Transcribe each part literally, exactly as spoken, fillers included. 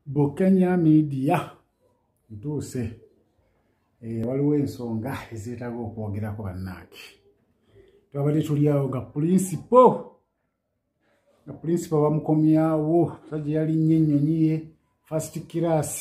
Bokenya media ntuse eh waliwo ensonga ezitago okwogerako bannange twabadde tuli awo nga principal nga principal bamukomyawo saje yali nyennyonyiye first class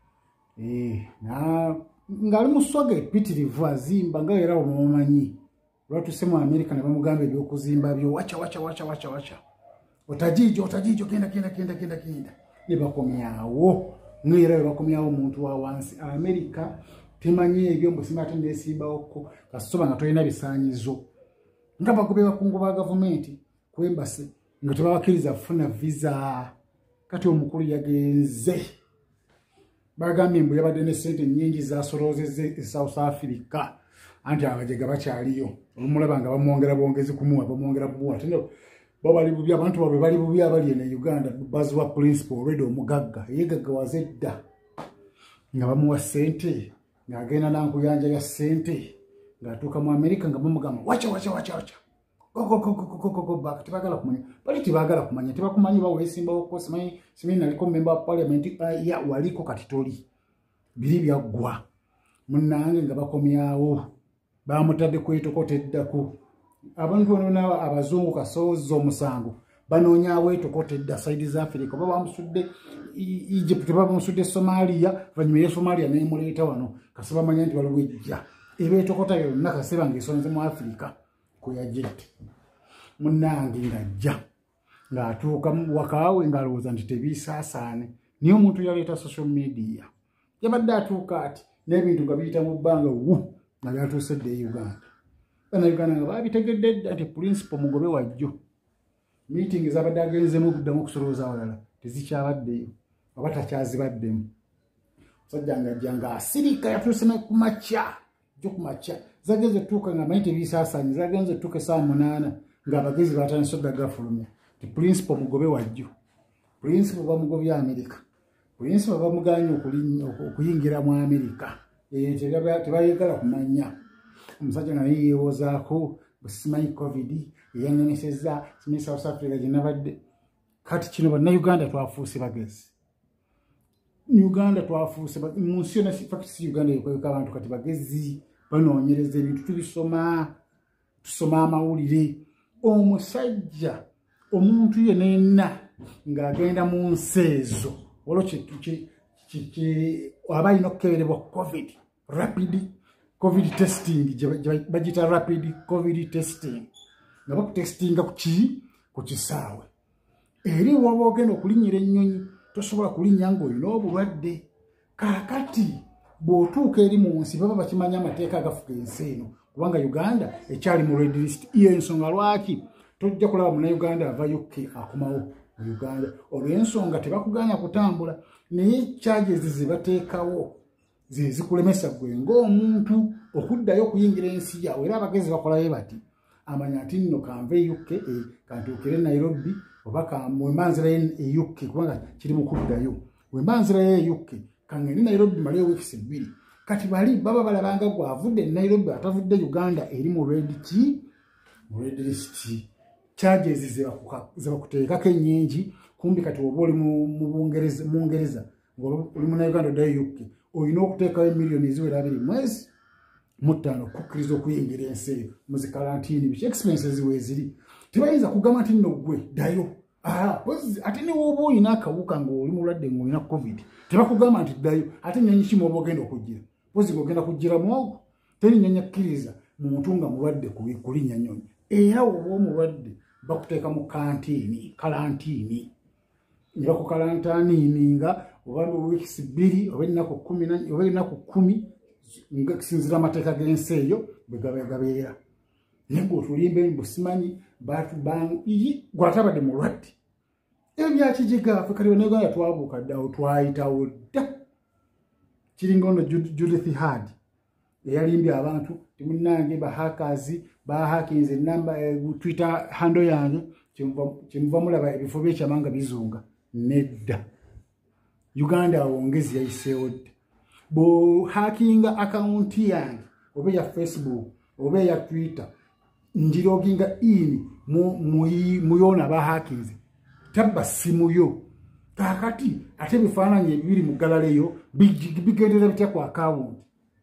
eh na ngali muswage pitirivu azimba nga era omumanyi lwatuse mu America ne bamugamba ebyokuzimba byo wacha wacha wacha wacha wacha otajijo otajijo kenda kenda kenda kenda kenda ne bakomyawo mwera bakomyawo omuntu wa wansi America temanyi ebyo mbusima tende simba okko kasoba nga toyina bisanyizo nga bagobe bakungu ba government kwembase nga tebawakiriza kufuna visa kati omukulu yagenze bagambye mbu yabadde ne sente nnyingi zasolozeze South Africa anti abajega bakyaliyo olumulaba nga bamwongera bongezi kumuwa bamwongera buwa tendo baba libubi abantu babe bali bubi abali ne Uganda bazwa principal already omugagga yegaga wazedda nga bamuwa sente nga agenda nankuyanja ya sente nga tuka mu America nga bamugamba wacha wacha wacha wacha koko koko koko koko back tibagala kumanya bali tibagala kumanya tibakumanyi bawe simba okko simanyi simini naliko member of parliament uh, ya waliko katitoli bili byagwa munange nga bakomyawo bamutadde kwetokoteddako abantu bano abazungu kasozo musango banonya wetokotedda side za Africa baba bamusudde Egypt baba bamusudde Somalia vanyuma ya Somalia ne muleta wano kasaba manya nti walwejja ebetokota yo nakaseba ngisonze mu Africa ko ya jet munange ngajja ngatuuka wakawe ngaloza nti tebisasane niyo muntu yaleta social media yabadde atuuka ati n'ebintu nga biyita mu bbanga wu nga byatuusedde Uganda bana Uganda nga babitegedde ati principal mugobe wajjo meeting zabadde agenzemu okuddamu okusoloza awalala tezikyabaddeyo oba takyazibaddemu sajja ngajja nga asirika yatuuse ku makya jo ku makya zagenze tuuka nga mayite bisasanye zagenze tuuke saa munaana nga abagezi batandise oddagafulumya ti principal mugobe wajjo principal bamugobya America principal bamuganye okuyingira mu America tebayagala kumanya omusajja nga yeewozaako busimanyi covid yannemeseza simanyi South Africa ginabadde kati kino banna Uganda twafuuse bagezi Uganda twafuuse munsi yonna fakisi Uganda yekweka abantu kati bagezi banoonyereza ebintu tubisoma tusoma amawulire omusajja omuntu yenna ng'agenda mu nsi ezo waliwo aba alina okukeberebwa covid rapid covid testing bagita rapid covid testing nga bakutestinga kuki ku kisaawe eri waba ogenda okulinnyira ennyonyi tosobola kulinnya ng'olina obulwadde kaakati bw'otuuka eri mu nsi baba bakimanya amateeka agafuka ensi eno kubanga Uganda ekyali mu red list iyo ensonga lwaki tojja kulaba munnayuganda ava U K akomawo mu Uganda olw'ensonga tebakuganya kutambula naye charges ze bateekawo ze zikulemesa gwe ng'omuntu okuddayo okuyingira ensi yawe era abagezi bakolayo bati amanya nti nno kanve U K e kantuukire Nairobi oba kamwemanzira e U K kubanga kiri mu kuddayo wemanzira ye U K kangeni Nairobi maliyo weeks bbiri kati bali baba balabanga gwavudde Nairobi atavudde Uganda eri mu red key mu red list charges ze bakuteekako ennyingi kumbi kati oba oli mu Bungereza mu Ngereza oli mu Uganda oddayo U K olina okuteekayo emiliyoni eziwera abiri mwezi mutano kukkiriza okuyingira ensi eyo muzi karantini biki expenses weeziri tebayinza kugamba nti nno gwe ddayo ate ne woba olina akawuka ng'oli mulwadde ng'olina covid tebakugamba nti ddayo ate nnyonyi kimu oba ogenda okugira pozi ng'ogenda kugira mwogo teri nnyonyi akkiriza muntu nga mulwadde kulinnya nnyonyi era oba omulwadde bakuteeka mu kantiini karantini ne bakukalantaaniini nga oba weeks bbiri oba ennaku kumi oba ennaku kumi nga kisinzira amateeka g'ensi eyo bwe gabeera naye bw'otulimba busimanyi batubangi gwatabadde mulwadde ebyo byakijiga ffe kati bannayuganda twabuuka ddawo twayitawo dda kiringa ono Judith Hard eyalimbye abantu timunnange bahakazi bahakinze namba Twitter handle yange kyemuva mulaba ebifo byekyamanga bizunga nedda Uganda awongezi yayiseewo dda bo hackinga account yange oba ya Facebook oba ya Twitter njiroginga in mu muyona ba hackinze tabba simu yo kakati ate bifaananyi ebibiri mu galaleyo bigendera bitya ku account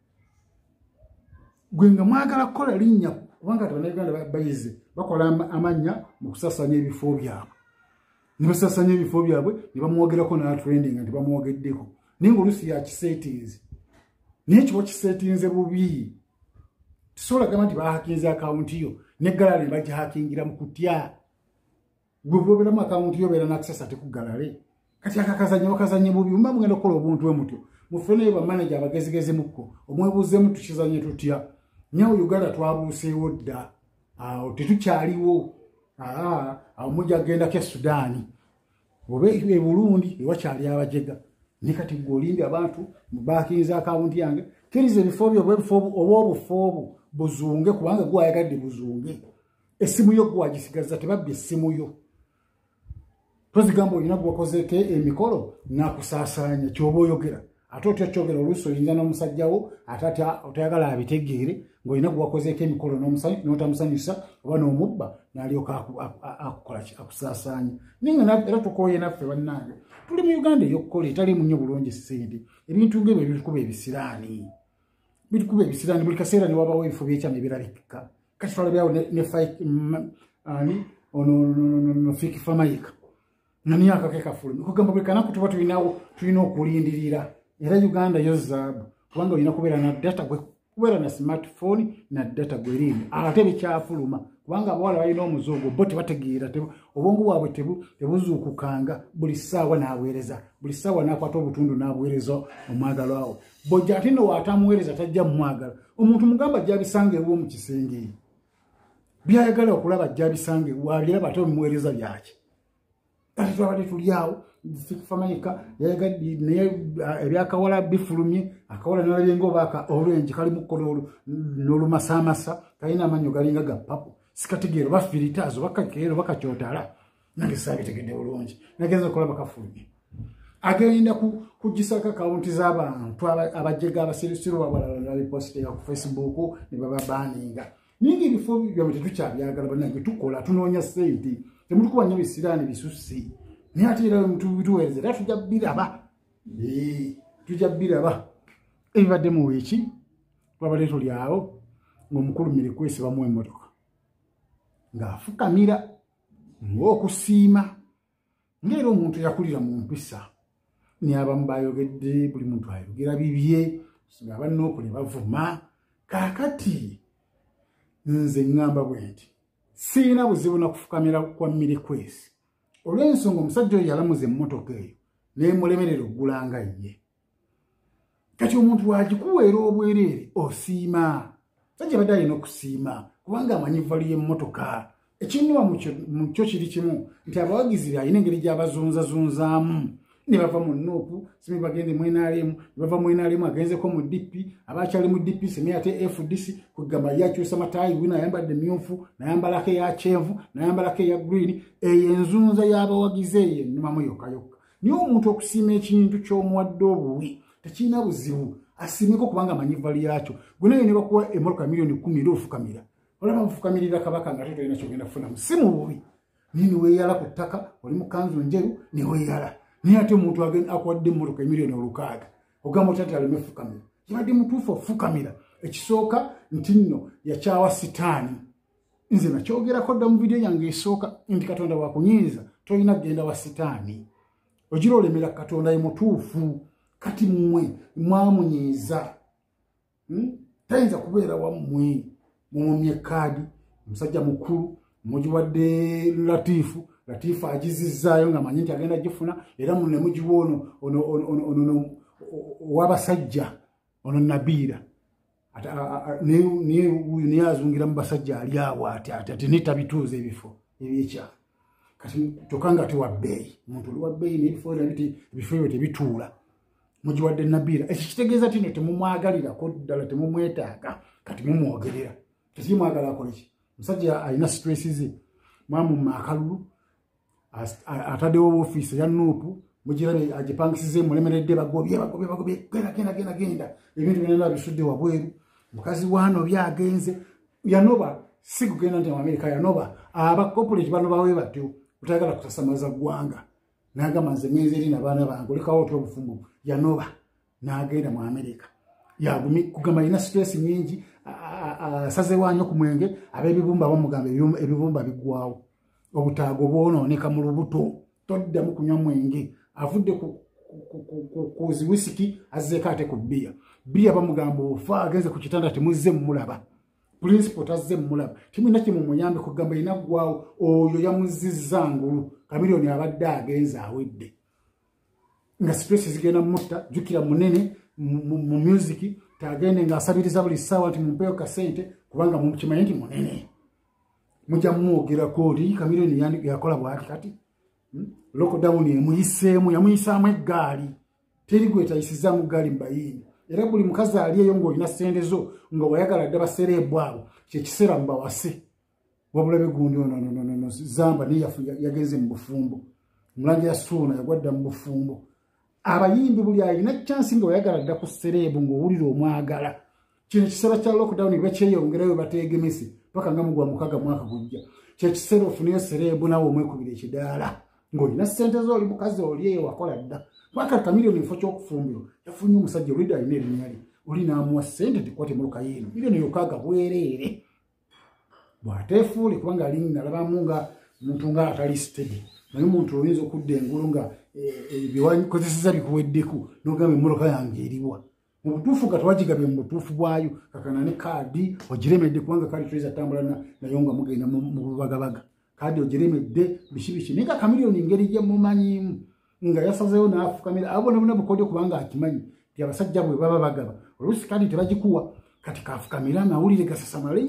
gwe nga mwagala kukola linnya kubanga Abannayuganda bayize bakola amanya mu kusasanya ebifo byabwe ne basasanya ebifo byabwe ne bamwogerako na trending nti bamwogeddeko naye ng'oluusi ya kisettings naye kiba kisetinze bubi tusobola gamba nti bahakinze akawunti yo neggalale bagihakingira mu kutya gwe bw'obeeramu akawunti yo obeera n'access ate ku ggalale kati akakazanye wakazanye bubi mba mugenda okukola obuntu bwe mutyo mufeneyo bamanaja abagezigezemukko omwebuuzeemu tukizanye tutya nyawo Uganda twabuuseewo dda awo tetukyaliwo awo mujja kugendako e Sudaani oba e Burundi ewakyali abajega ne kati gwe olindi abantu bakinza akawunti yange kiriza ebifo byo oba obufo obwo buzunge kubanga gwe ayagadde buzunge essimu yo gwe wagisigaza tebabbye essimu yo tozigamba olina gwakozeeko emikolo nakusaasaanya kyoba oyogera ate otya kyogera oluusi oyinza n'omusajjawo ate otayagala abitegeere ng'olina gwakozeeko emikolo n'otamusanyusa oba n'omubba n'alyoka akukola akusaasaanya naye nga era tukooye naffe bannange tuli mu Uganda ey'okukola etaliimu nnyo bulungi ssente ebintu ng'ebyo bitukuba ebisiraani bitukuba ebisiraani buli kaseera ne wabawo ebifo by'ekyama ebirabikika kati twalabyawo ne ono Fiki Famayika nani akake kafulumi kugamba buli kanaku tuba tulinawo tulina okulindirira era Uganda yo zaabu kubanga olina kubeera na data gwe kubeera na smartphone na data gwe erimu ate bikyafuluma kubanga abawala balina omuzoogo bo tebategeera obwongo bwabwe tebuzuukukanga buli ssaawa n'abuweereza buli ssaawa n'akwata obutundu n'abuweereza omwagalwa we bojja ate no waatamuweereza tajja mumwagala omuntu mugamba ajja abisanga ewo mu kisenge byayagala okulaba ajja abisanga ewo abiraba ate omuweereza byaki kati twabadde tuli awo Fiki Famayika yayagadde naye ebyakawala bifulumye akawala nalabye ng'oba olwengi kali mu kkono n'olumasaamasa kalina amannyo galinga ga papo sikategeera oba filiters oba kakeera oba kakyotala nange saabitegedde bulungi nagenza okulaba kafulumye agenda kugisako akawunti z'abantu abajega abasirusiru babalala bipositera ku Facebook ne bababaninga ninga ebifo byabwe tetukyabyagala bannange tukola tunoonya ssente temutukuba nnyo bisiraani bisusse naye ate era bituweereza era tujja biraba tujja biraba ebibadde mu wiiki twabadde tuli awo ng'omukulu Mirikwesi bamuwa emmotoka ng'afukamira ng'okusiima ng'era omuntu yakulira mu mpisa naye abamu bayogedde buli muntu ayogera bibye ng'abanoopu ne bavuma kaakati nze ngamba bwe nti siina buzibu na kufukamira kwa Mirikwesi olw'ensonga omusajja oyo yalamuza emmotoka eyo n'emulemerera oggulanga ye kati omuntu wagikuweera obwereere osiima sajja badde alina okusiima kubanga amanyi valu y'emmotoka ekinyuwa mu kyo kiri kimu nti abawagizi alina engeri gy'abazunzazunzaamu ne bava mu noopu simi bagende mu N R M ne bava mu N R M agenzeko mu D P abakyali mu D P simi ate F D C kugamba yakyusa mataayi wina ayambadde myufu nayambalako eya kyenvu nayambalako eya green eyo enzunza y'abawagizi eyo ennumamu yokka yokka niye omuntu okusiima ekintu ky'omuwadde obuwi tekirina buzibu asiimeko kubanga amanyi vali yakyo gwe naye ne bakuwa emmotoka miliyoni kumi era ofukamira olaba mufukamirira kabaka nga tolina kyogenda kufunamu si mu bubi naye ne weeyala ku ttaka oli mu kanzu njeru ne weeyala naye ate omuntu akuwadde emmotoka emiliyoni olukaaga ogamba oti ate aleme fukamira kibadde mutuufu ofukamira ekisooka nti nno yakyawa sitaani nze nakyogerako dda mu vidiyo yange esooka nti katonda wakunyiiza tolina kugenda wa sitaani ogira olemera katonda ye mutuufu kati mmwe mwamunyiiza tayinza kubeera wammwe mumumye kaadi omusajja mukulu mugiwadde Latifu Latifu agizizzaayo ng'amanyi nti agenda gifuna era mu ne mugiwa ono ow'abasajja ono Nabiira naye azungira mu basajja ali awo ati ati netabituuza ebifo ebyekyama kati kyokka nga tewabbeeyi omuntu oli wabbeeyi n'ebifo ebifo ebyo tebituula mugiwadde Nabiira ekyo kitegeeza ti no temumwagalirako ddala temumwetaaga kati mumwogerera tekimwagala akoleki omusajja alina stress ze mwamumma akalulu ataddewo ofiisi ya nuupu mugirabe agipangisize mulemeredde bagobye bagobye bagobye genda genda genda genda ebintu byonna bisudde wabweru mukazi wano byagenze yanoba si kugenda nti mu Amerika yanoba aba corporate bano bawe batyo utayagala kutasamaza ggwanga n'agamba nze ngenze eri n'abaana bange olekawo otwa obufumbo yanoba n'agenda mu Amerika yagumi kugamba alina stress nyingi asazewanyo ku mwenge ab'ebibumba bamugamba ebibumba biggwawo obutaago bwonooneka mu lubuto toddamu kunywa mwenge avudde ku wisiki azzeeko ate ku bbiya bbiya bamugamba ofa agenze ku kitanda temuzze mumulaba principal tazze mumulaba timulina kimumuyambe kugamba ina ggwawo oyo yamuzizza ngulu Chameleone abadde agenze awedde nga stress zigenda mutta jukira munene mu music tagende nga asabiriza buli ssaawa nti mumpeyo kasente kubanga mukimanyi nti munene mujja mwogera kodi Chameleone yakola bwati kati lockdown emuyiseemu yamuyisaamu eggaali teri gwetayisiza mu ggaali mbayini era buli mukazi aliyeyo ng'olina ssente zo nga wayagala dda basereebu abo kyekiseera mubawase wabulabe gundi ono zamba naye yagenze mu bufumbo Mulangira Ssuuna yagwadda mu bufumbo abayimbi buli alina chance nga wayagala dda ku sereebu ng'owulira omwagala kino kiseera kya lockdown bakyeyongerayo bateegemese paka nga mugwa mukaga mwaka gujja kyekiseera ofuneyo sereebu nawe omwekubira ekidaala ng'olina ssente zo oli mukazi oli eyo wakola dda mwaka Chameleone enfo ky'okufumbiro yafunye omusajja olida alina erinnya lye oli n'amuwa ssente tikwate muluka yeeno miliyoni yokaaga bwereere bw'ateefuule kubanga ali nalabamu nga muntu nga atali steady naye omuntu oyinza okudda engulu nga byewakozeseza bikuweddeko n'ogamba emmoloka yange eriwa mu butuufu nga tewagigabye mu butuufu bwayo kakana ne kaadi ogiremedde kubanga kaadi toyinza tambula nayo nga mugenda mu bubagabaga kaadi ogiremedde biki biki naye nga Chameleone engeri gye mumanyimu nga yasazeewo n'afukamira abo bonna bukodyo kubanga akimanyi ti abasajja bwe baba bagaba oluusi kaadi tebagikuwa kati kafukamira amawulire gasasamala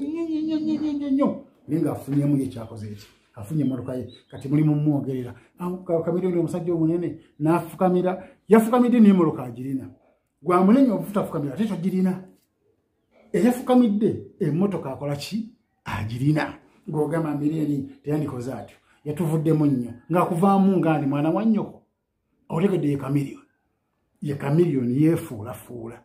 nnyo naye ng'afunyemu ye ekyakoze eki afunye emmotoka ye kati mulimu mumwogerera Chameleone omusajja omunene n'afukamira yafukamidde n'emmoloka agirina gwa munene obutafukamira ate togirina eyafukamidde emmotoka akola ki agirina ng'ogamba Miliyoni teyandikoze atyo yatuvuddemu nnyo ng'akuvaamu ng'ani mwana wa nnyoko otegedde ye Chameleone ye Chameleone yeefuulafuula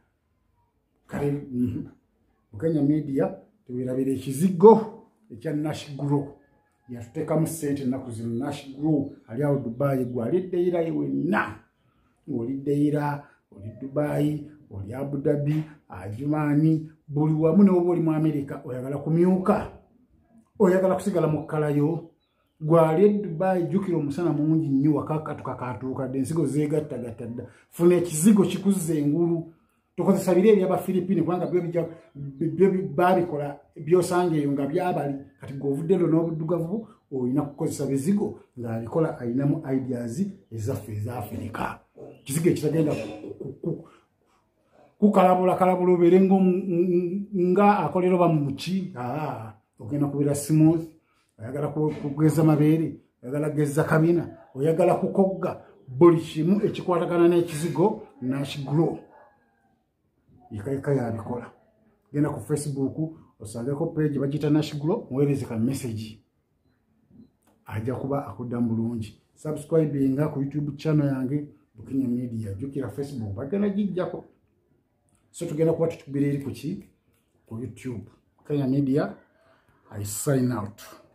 kale Bukenya Media tubirabira ekizigo ekya Nash Grow yatuteekamu ssente ennaku zino Nash Grow ali awo Dubai gwaliddeira ye wenna ng'oliddeira oli Dubai oli Abu Dhabi Ajumani buli wamu n'oba oli mu Amerika oyagala kumyuka oyagala kusigala mu kkalayo gwali Dubai jukira omusana mungi nnyo wakakatuka katuukadde ensigo zeegattagatta dda funa ekizigo kikuzza engulu tokozesa biri eby'Abafiripini kubanga byo babikola byosanga eyo nga byabali kati g'ovudde lo n'obuddugavu olina kukozesa bizigo ng'abikola ayinamu ideas ezaffe eza Afirika kizigo ekitagenda kukalabula kalabula obeere nga akolera oba mu muki ogenda kubeera smooth oyagala kugeza mabeere oyagala kugeza kabina oyagala kukogga buli kimu ekikwatagana n'ekizigo Nash Grow yikaika yabikola genda ku Facebook osangeko page bagita Nash Grow muweereze ka message ajja kuba akuddamu bulungi subscribinga ku YouTube channel yange Bukenya Media jukira Facebook bagenda gijjako so tugenda kuba tukubira eri ku ki ku YouTube Bukenya Media I sign out.